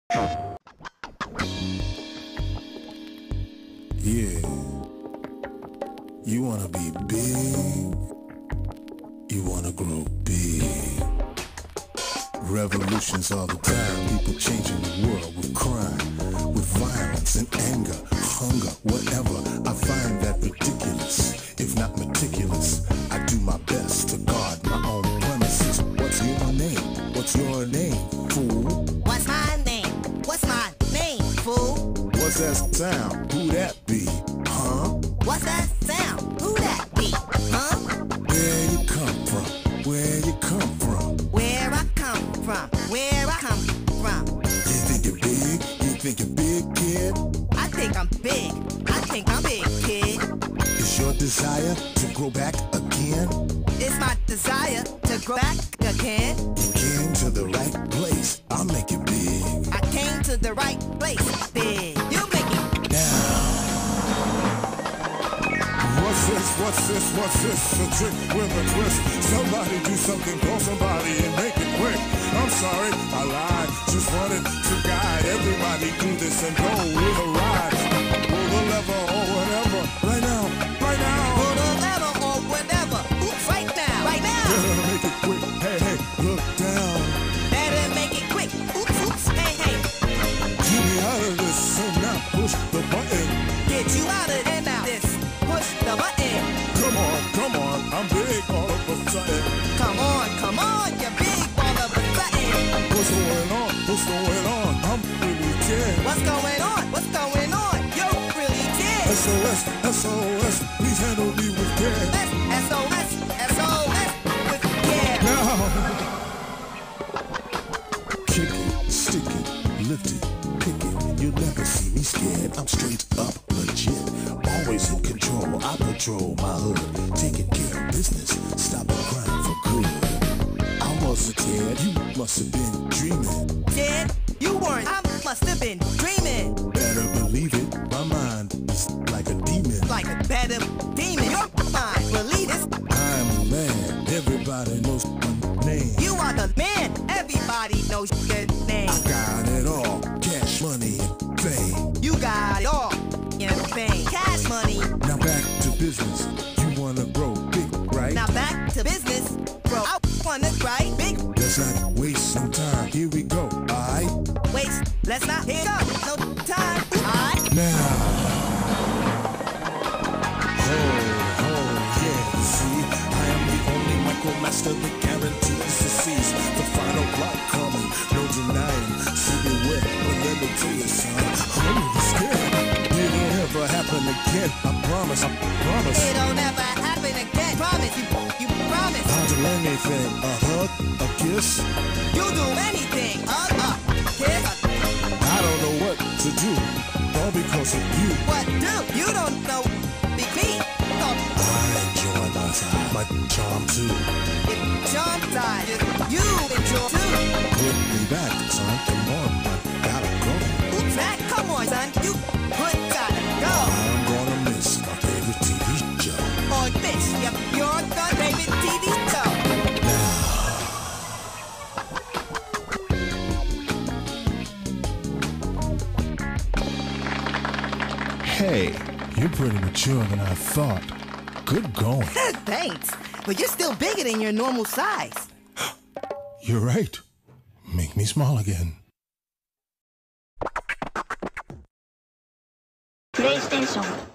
Yeah. You wanna be big. You wanna grow big. Revolutions all the time. People changing the world with crime, with violence and anger, hunger, whatever. I find that ridiculous, if not meticulous. I do my best to guard my own premises. What's your name? What's your name, fool? What's my name? What's my name, fool? What's that sound? Who that be? Huh? What's that sound? Who that be? Huh? Where you come from? Where you come from? Where I come from? Where I come from? You think you're big? You think you're big, kid? I think I'm big. I think I'm big, kid. Is your desire to grow back again? It's my desire to grow back again. You came to the right place. I'll make it big. I came to the right place, big. You make it Now. What's this? A trick with a twist. Somebody do something, call somebody and make it quick. I'm sorry, I lied. Just wanted to guide everybody through this and go with a ride. Pull the lever or whatever. Right now. pull the lever or whatever. Oops, right now. Better make it quick. Hey, look down. Better make it quick. Oops, hey. Get me out of this. So now push the button. Get you out of there now. This, push the button. Come on, I'm big all of a sudden. Come on, you're big all of a sudden. What's going on? I'm really scared. What's going on? You really care. SOS, please handle me with care. SOS, with care. Now! Kick it, stick it, lift it, pick it. You'll never see me scared. I'm straight up legit. Always in control. I patrol my hood. Taking care of business. Stopping crime for good. I wasn't scared. You must have been dreaming. Dead? You weren't. I must have been dreaming. Better believe it. My mind is like a demon. Like a better demon. Your mind, believe this. I'm a man. Everybody knows my name. You are the man. Everybody knows your name. I got it all. Cash, money, and fame. You got it all. In fame. Cash money. Now back to business. You wanna grow big, right? Now back to business. Bro, I wanna right big. Let's not waste some time. Here we go, alright? Waste. Let's not hit up. No time. Alright. Now. Yeah. See, I am the only micromaster that guarantees the seas. The final block coming, no denying. See me wet, but let me tell you, son, I'm really scared. It'll never happen again. I promise. It'll never happen again. Promise. You promise. I'll do anything. A hug, a kiss. You do anything. Kiss. I don't know what to do, all because of you. What do? You don't know. Be me. Oh. I enjoy my time, my charm too. It's your time. You enjoy too. Put me back, son. Come on, I gotta go. Who's that? Come on, son. You gotta go. I'm gonna miss my favorite TV show. Or miss your favorite TV show. Hey, you're pretty mature than I thought. Good going. Thanks. But you're still bigger than your normal size. You're right. Make me small again. PlayStation